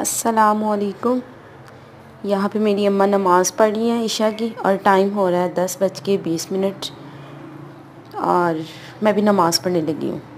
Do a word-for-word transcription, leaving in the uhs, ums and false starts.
अस्सलामुअलैकुम। यहाँ पे मेरी अम्मा नमाज़ पढ़ रही है इशा की और टाइम हो रहा है दस बज के बीस मिनट और मैं भी नमाज़ पढ़ने लगी हूँ।